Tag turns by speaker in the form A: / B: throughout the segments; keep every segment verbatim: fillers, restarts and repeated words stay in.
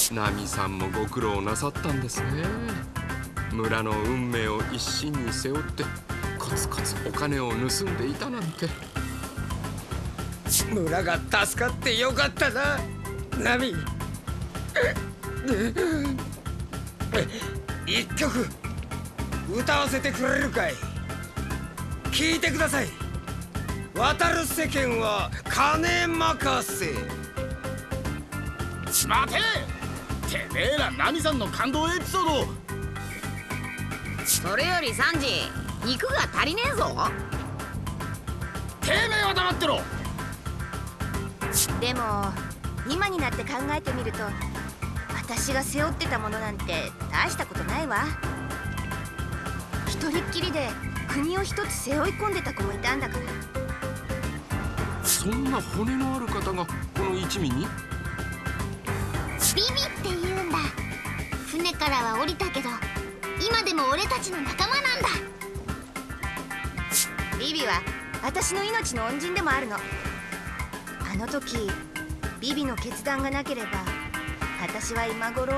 A: ナミさんもご苦労なさったんですね。村の運命を一身に背負ってコツコツお金を盗んでいたなんて。村が助かってよかったな、ナミ。一曲歌わせてくれるかい。聞いてください。渡る世間は金任せ。
B: 待て！てめえらナミさんの感動エピソード。
C: それよりサンジ、肉が足りねえぞ。
B: てめえは黙ってろ。
D: でも今になって考えてみると、私が背負ってたものなんて大したことないわ。一人っきりで国を一つ背負い込んでた子もいたんだから。
A: そんな骨のある方がこの一味に？
E: ビビって言うんだ。船からは降りたけど今でも俺たちの仲間なんだ。
D: ビビは私の命の恩人でもあるの。あの時ビビの決断がなければ私は今頃。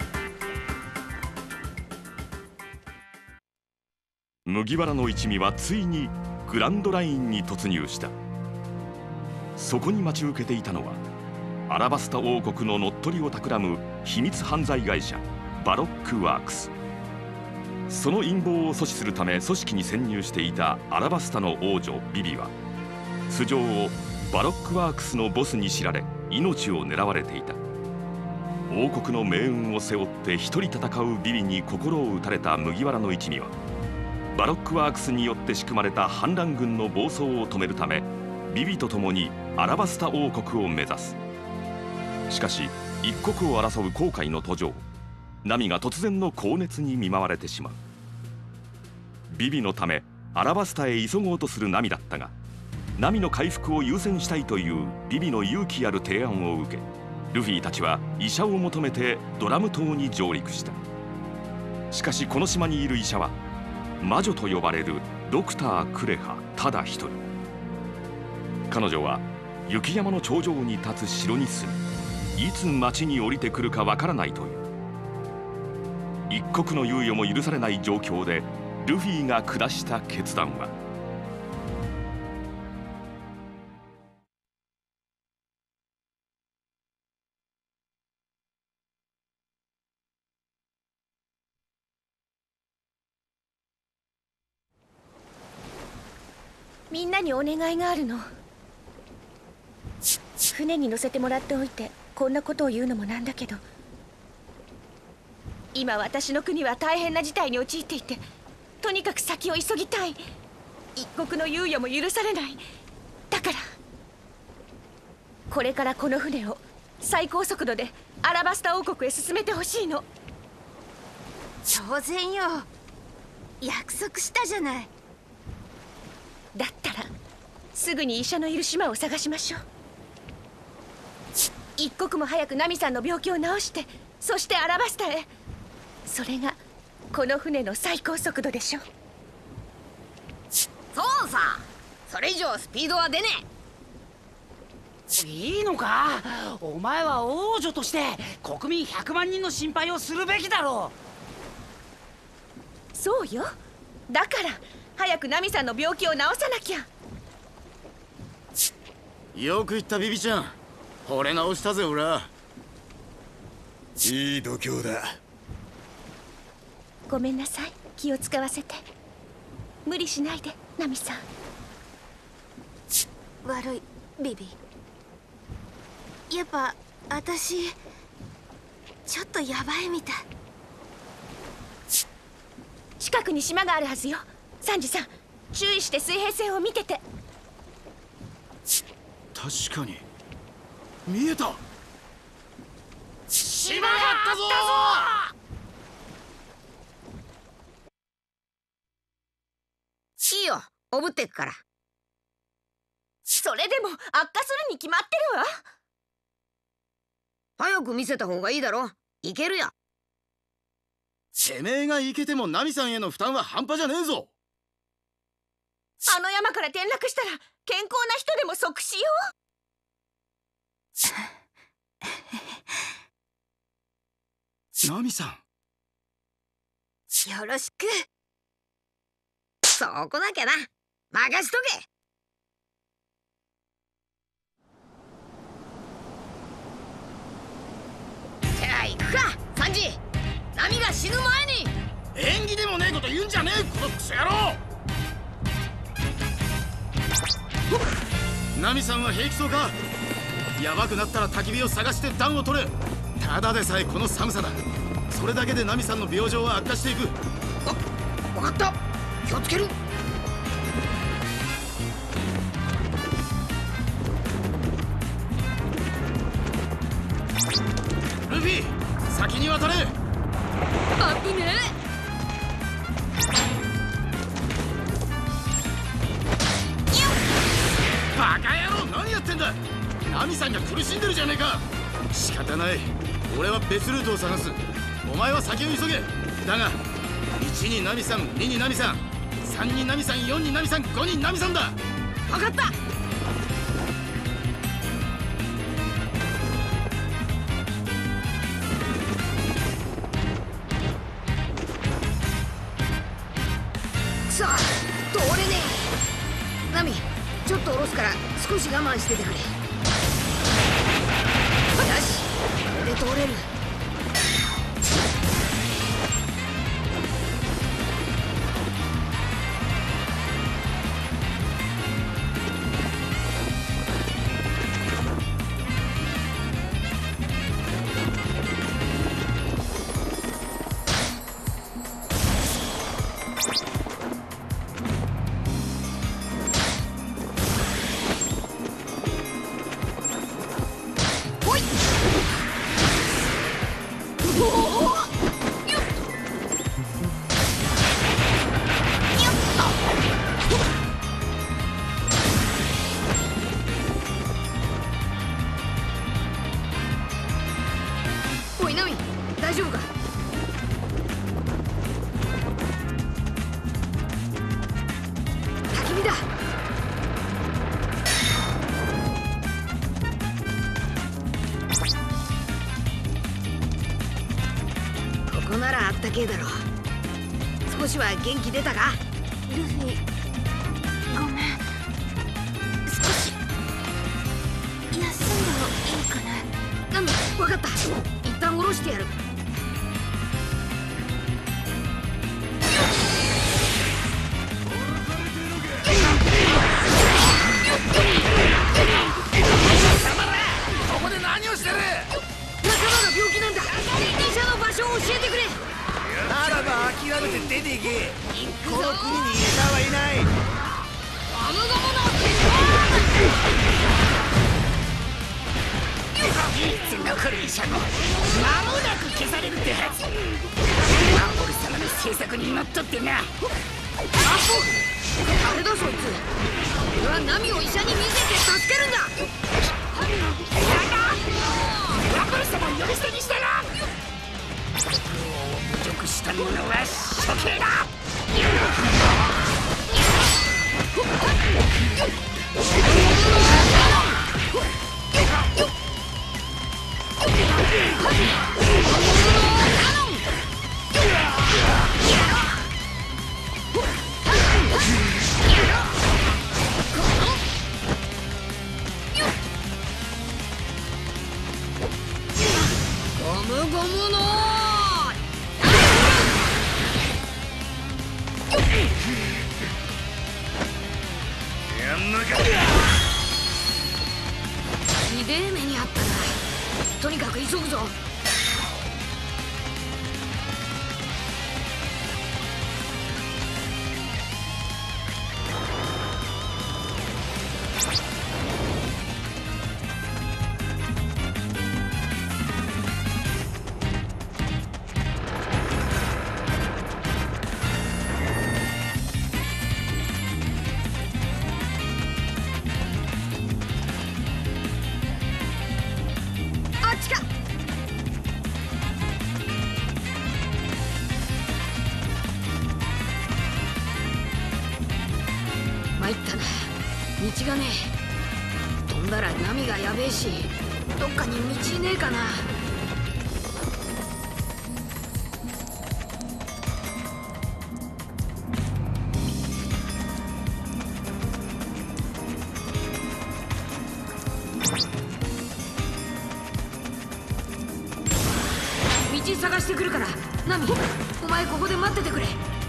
F: 麦わらの一味はついにグランドラインに突入した。そこに待ち受けていたのはアラバスタ王国の乗っ取りを企む秘密犯罪会社バロックワークス。その陰謀を阻止するため組織に潜入していたアラバスタの王女ビビは素性をバロックワークスのボスに知られ命を狙われていた。王国の命運を背負って一人戦うビビに心を打たれた麦わらの一味はバロックワークスによって仕組まれた反乱軍の暴走を止めるためビビと共にアラバスタ王国を目指す。しかし一国を争う航海の途上、ナミが突然の高熱に見舞われてしまう。ビビのためアラバスタへ急ごうとするナミだったが、ナミの回復を優先したいというビビの勇気ある提案を受け、ルフィたちは医者を求めてドラム島に上陸した。しかしこの島にいる医者は魔女と呼ばれるドクター・クレハただ一人。彼女は雪山の頂上に立つ城に住み、いつ町に降りてくるかわからないという。一刻の猶予も許されない状況でルフィが下した決断は、
D: みんなにお願いがあるの。船に乗せてもらっておいてこんなことを言うのもなんだけど、今私の国は大変な事態に陥っていて、とにかく先を急ぎたい。一刻の猶予も許されない。だからこれからこの船を最高速度でアラバスタ王国へ進めてほしいの。当然よ、約束したじゃない。だったらすぐに医者のいる島を探しましょう。一刻も早くナミさんの病気を治して、そしてアラバスタへ。それがこの船の最高速度でしょ。
C: そうさ、それ以上スピードは出ね
G: え。いいのか？お前は王女として国民ひゃくまんにんの心配をするべきだろ
D: う。そうよ。だから早くナミさんの病気を治さなきゃ。
B: よく言ったビビちゃん、惚れ直したぜ俺は。
H: いい度胸だ。
D: ごめんなさい、気を使わせて。無理しないでナミさん。悪いビビ。やっぱ私ちょっとヤバいみたい。近くに島があるはずよ。サンジさん、注意して水平線を見てて。
B: 確かに見えた。
G: 島があったぞ
C: ー。いいよ、おぶってくから。
D: それでも悪化するに決まってるわ。
C: 早く見せた方がいいだろ。いけるよ。
B: てめえがいけてもナミさんへの負担は半端じゃねえぞ。
D: あの山から転落したら健康な人でも即死よ。
B: ナミさん。
C: よろしく。そこだけな。任しとけ。じゃあ行くか、サンジ。ナミが死ぬ前に。
B: 縁起でもねえこと言うんじゃねえ、このクソ野郎。ナミさんは平気そうか。ヤバくなったら焚き火を探して暖を取れ。ただでさえこの寒さだ。それだけでナミさんの病状は悪化していく。
C: あ、分かった。気をつける。
B: ルフィ、先に渡れ。
C: 危ねえ。
B: バカ野郎、何やってんだ。ナミさんが苦しんでるじゃねえか。仕方ない、俺は別ルートを探す。お前は先を急げ。だがいちにナミさん、ににナミさん、さんにナミさん、よんにナミさん、ごにナミさんだ。
C: 分かった。くそ、通れねえ。ナミ、ちょっと下ろすから少し我慢しててくれ。よし、これで通れる。おいナミ、大丈夫か。焚き火だ。ここならあったけえだろ。少しは元気出たか。
E: ルフィ、ごめん。少し休んでもいいかな。
C: ナミ、分かった。一旦下ろしてやる。
B: ここで何をしてる。
C: 仲間が病気なんだ。医者の場所を教えてくれ。
A: ならば諦めて出ていけ。この国に医者はいない。
C: ゴムゴムの
G: 唯一残る医者も間もなく消されるってはず。マンホル様の政策にのっとってな。
C: あれだそいつ。俺はナミを医者に見せて助けるんだ。
G: マンホル様を呼び捨てにしたな。国王を侮辱した者は処刑だ。
C: ゴムゴムの
B: やんなか。
C: ひでえ目にあったな。とにかく急ぐぞ。あっちか。参ったな。道がねえ。飛んだら波がやべえし、どっかに道ねえかな。 道探してくるから。ナミ、お前ここで待っててくれ。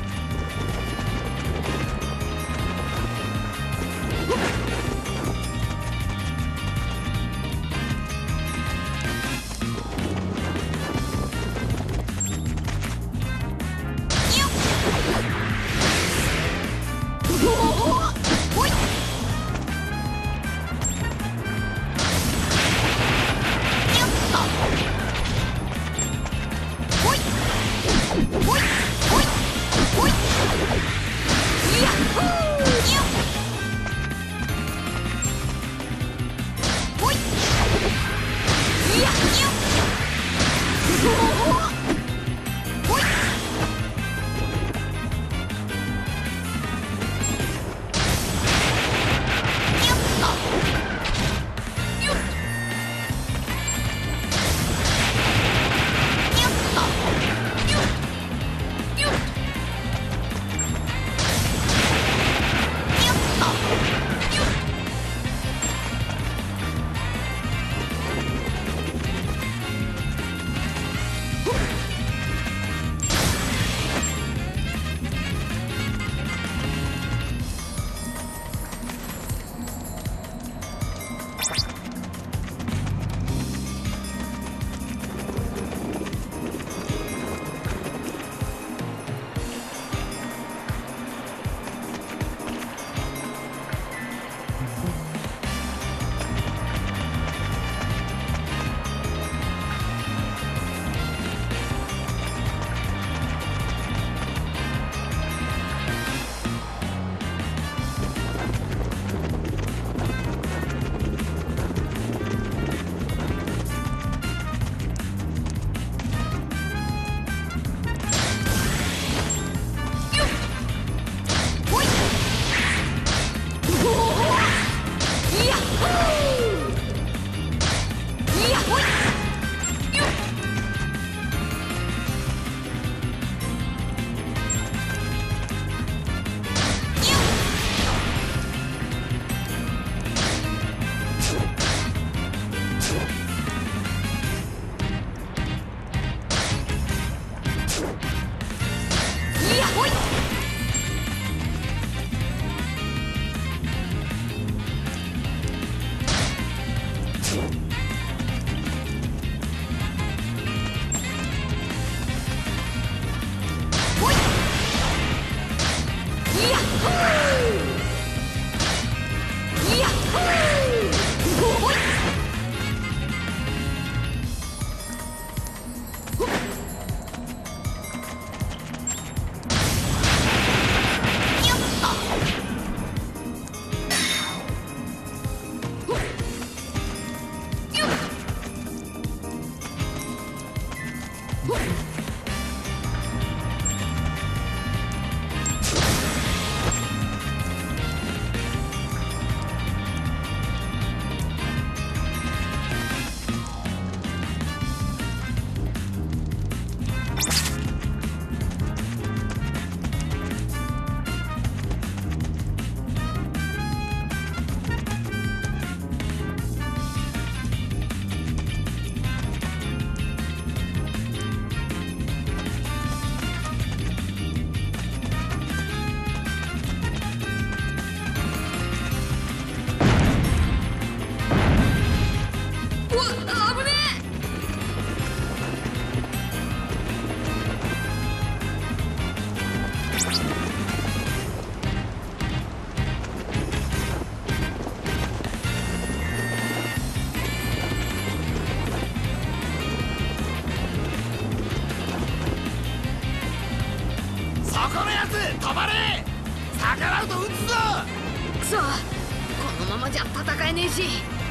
B: このやつ止まれ！逆らうと撃つぞ！
C: くそ、このままじゃ戦えねえし。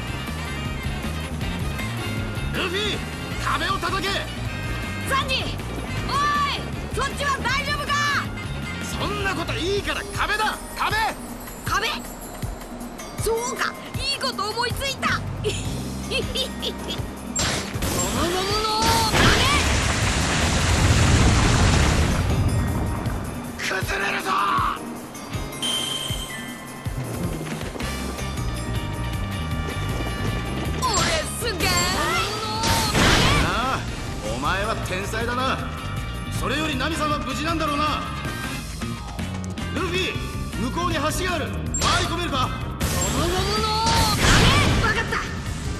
B: ルフィ、壁を叩け！
C: サンジ、おい、そっちは大丈夫か？
B: そんなこといいから壁だ、壁！
C: 壁？そうか、いいこと思いついた。ゴムゴムの
B: 崩れるぞ！
C: 俺すげえ！
B: ああ、お前は天才だな。それよりナミさんは無事なんだろうな。ルフィ、向こうに橋がある。回り込めるか。
C: ゴムゴムのダメ。分かった。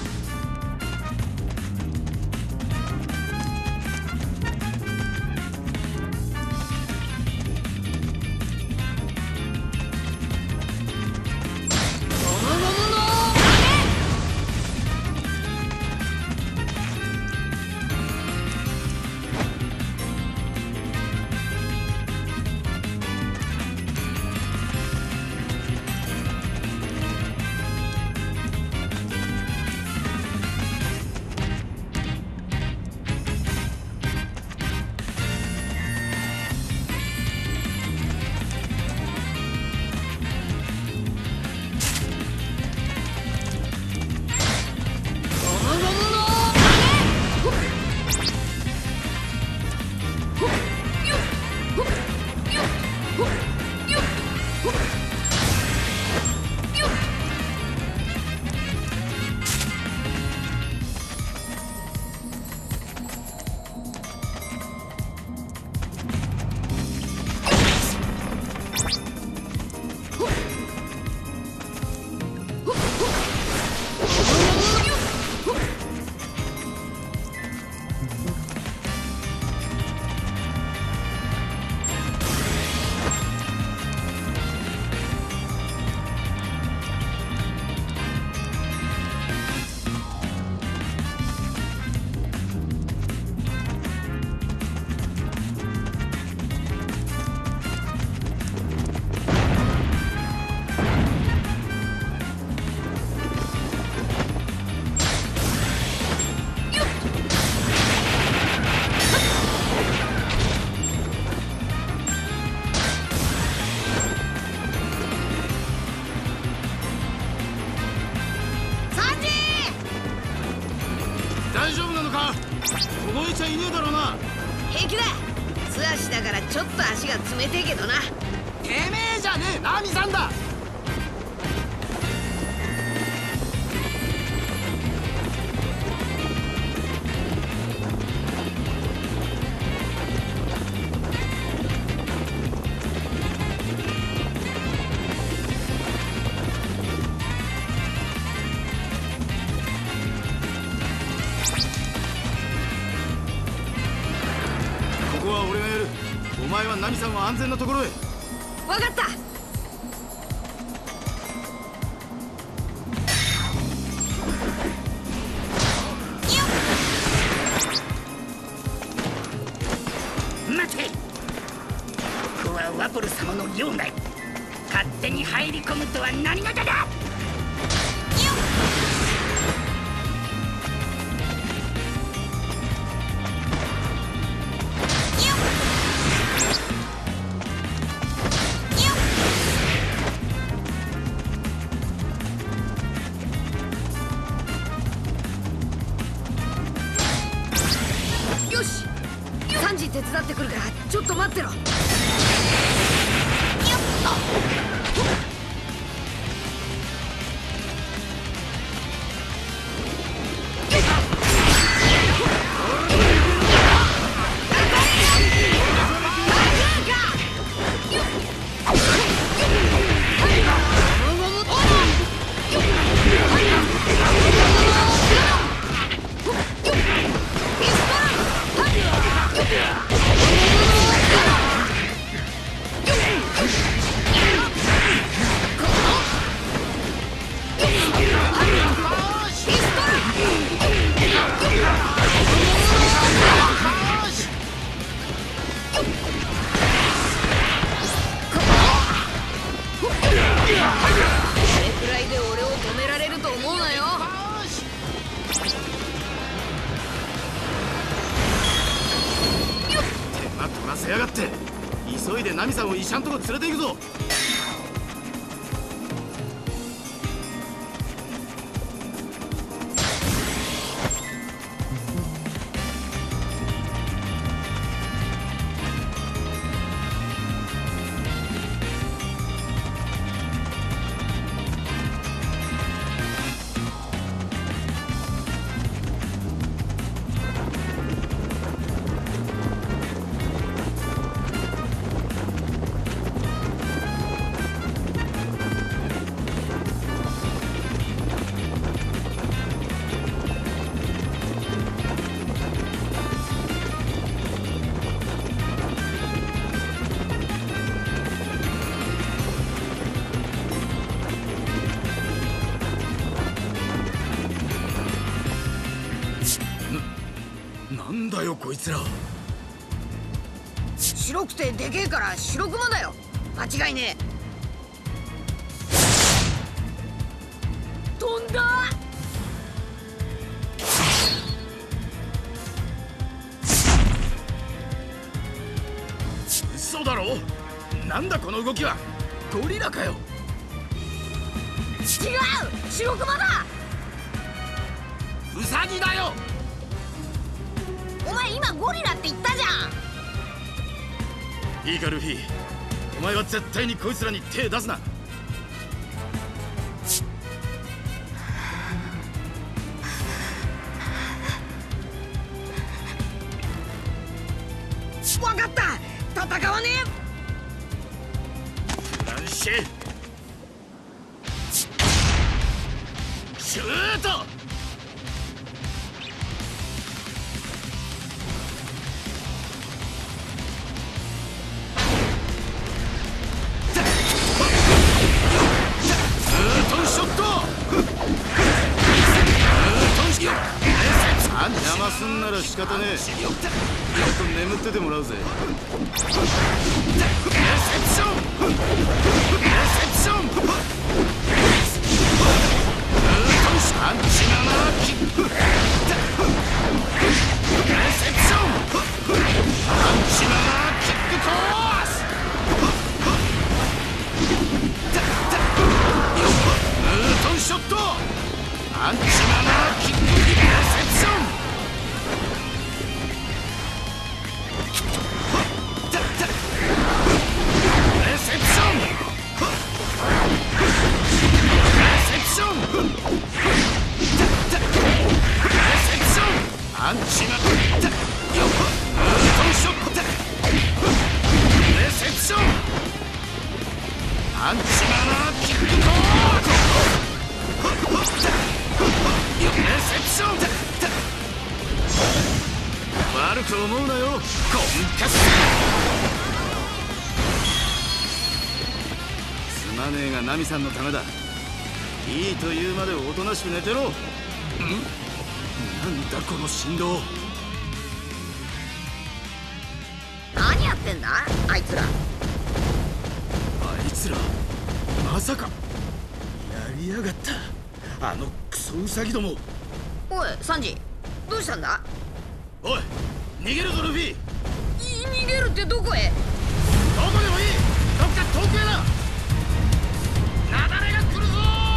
B: 大丈夫なのか。凍えちゃいねえだろうな。
C: 平気だ。素足だからちょっと足が冷てえけどな。
B: てめえじゃねえ、ナミさんだ。ここは俺がやる。お前はナミさんを安全なところへ。
C: 分かった。
G: 待て。ここはワポル様の領内。勝手に入り込むとは何事だ。
C: よし、サンジ手伝ってくるからちょっと待ってろ。
B: せやがって。急いでナミさんを医者んとこ連れて行くぞ。 なんだよこいつら。
C: 白くてでけえから白熊だよ。間違いねえ。飛んだ。
B: 嘘だろ。なんだこの動きは。ゴリラかよ。
C: 違う、白熊だ。
B: ウサギだよ。
C: お前今ゴリラって言ったじゃん。
B: いいかルフィ、お前は絶対にこいつらに手出すな。
C: わかった、戦わね
B: フランシェシュート。邪魔すんなら仕方ねえ。ちょっと眠っててもらうぜ。レセプションレセプションアンチマナーキック。レセプションアンチマナーキックコース。ムートンショットアンチマナーキック。レセプションレセプションアンチマナーよっムートンショット。レセプションアンチマナーキックコース。レセプション悪く思うなよコンカス。すまねえがナミさんのためだ。いいと言うまでおとなしく寝てろ。んなんだこの振動。
C: 何やってんだあいつら。
B: あいつらまさかやりやがった。あのクソウサギども。
C: おいサンジ、どうしたんだ。
B: おい逃げるぞルフィ。
C: 逃げるってどこへ。
B: どこでもいい。どっか遠くへだ。雪崩が来るぞ。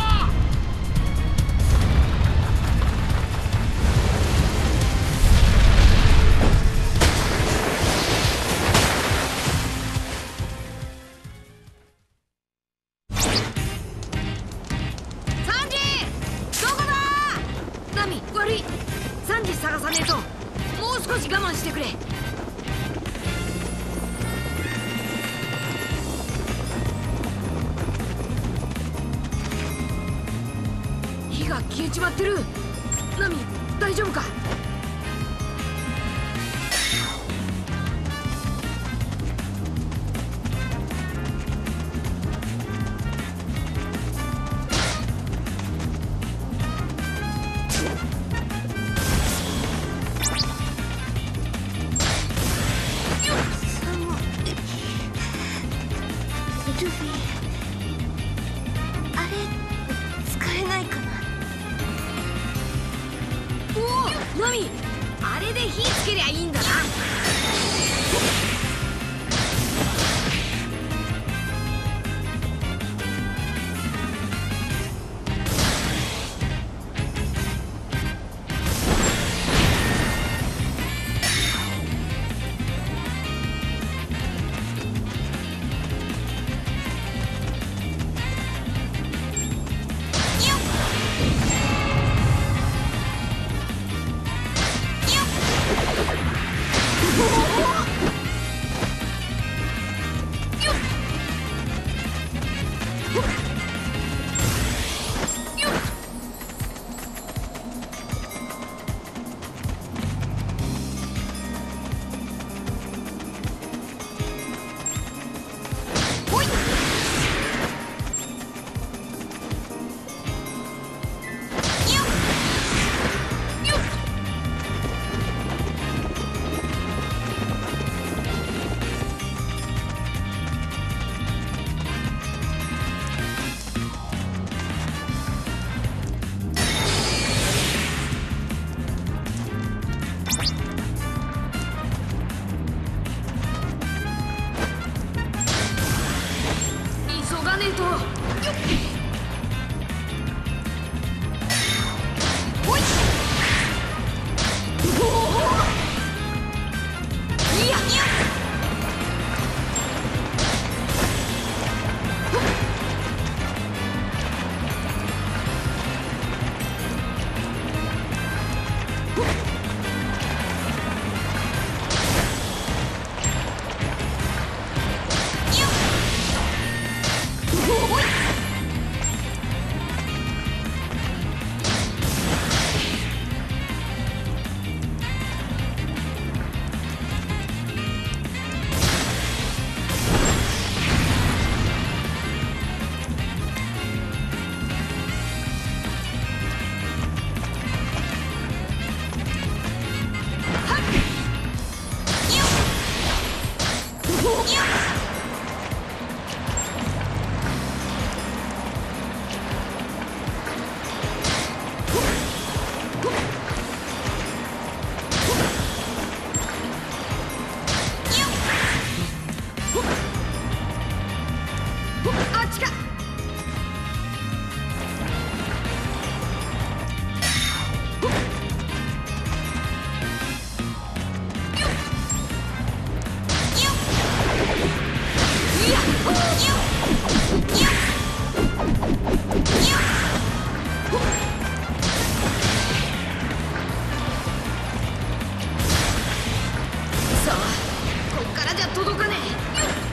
C: サンジどこだ。ナミ悪い、サンジ探さねえと。もう少し我慢してくれ。火が消えちまってる。ナミ大丈夫か。
E: ルフィ、あれ使えないかな。
C: おおナミ、あれで火つけりゃいいんだな。 急がねえと。よっ、ほい。おお、いやいや。あっちか。さあ、こっからじゃ届かねえ。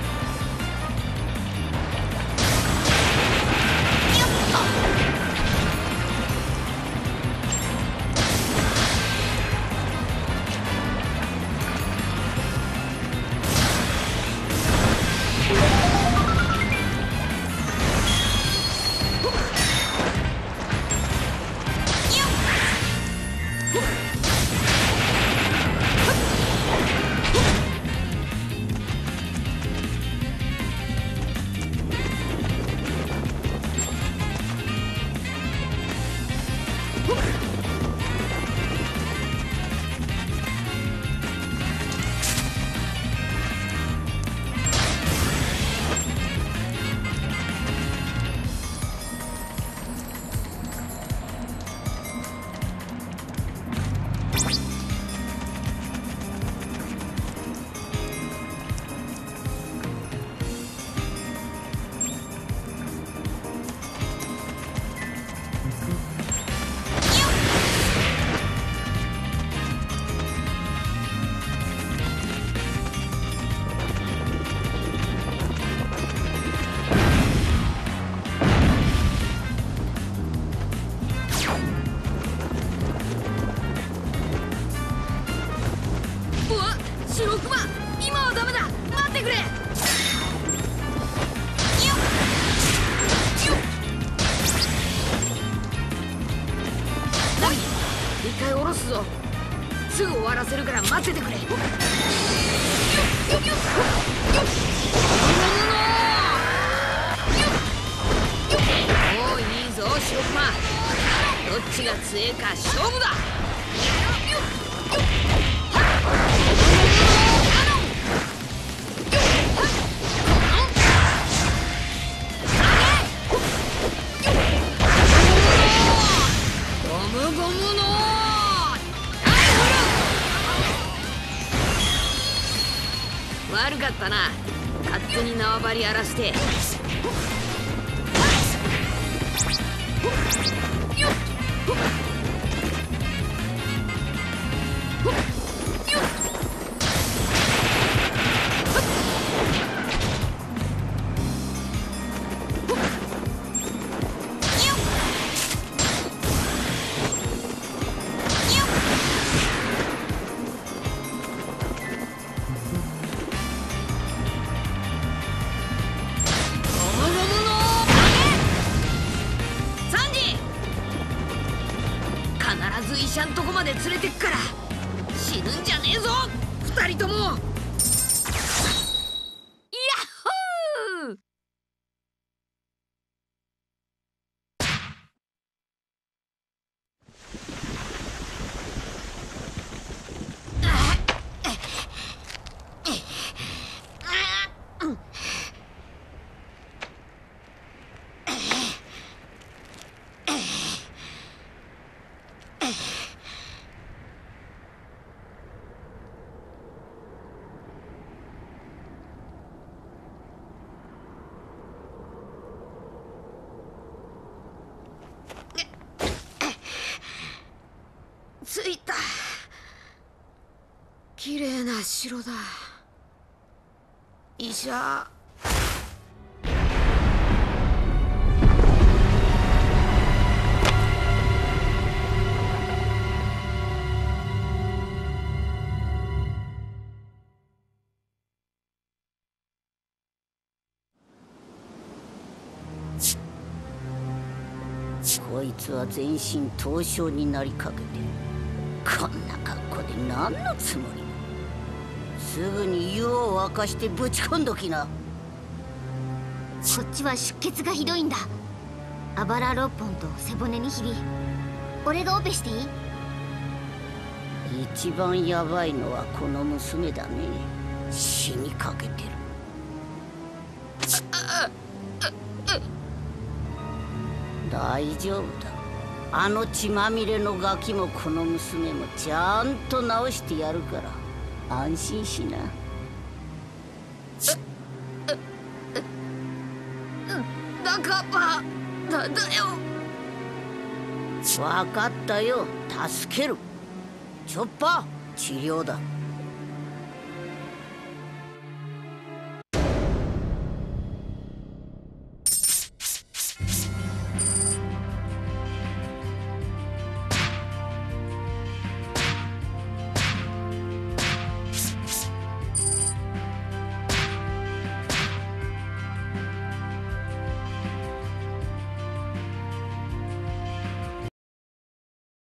C: 白熊、今はダメだ。待ってくれ。ナミ、一回下ろすぞ。すぐ終わらせるから待っててくれ。よっよっよっよっよっ。おお、いいぞ白熊。どっちが強えか勝負だ。悪かったな、勝手に縄張り荒らして。必ず医者んとこまで連れてくから死ぬんじゃねえぞ二人とも。ヤッホー。 綺麗な城だ。医者。
H: こいつは全身凍傷になりかけてる。こんな格好で何のつもりだ。すぐに湯を沸かしてぶち込んどきな。
E: こっちは出血がひどいんだ。あばらろっぽんと背骨にひび。俺がオペしていい？
H: 一番ヤバいのはこの娘だね。死にかけてる。大丈夫だ。あの血まみれのガキもこの娘もちゃんと治してやるから安心しな。
C: 仲間なんだよ。
H: 分かったよ。助ける。チョッパー治療だ。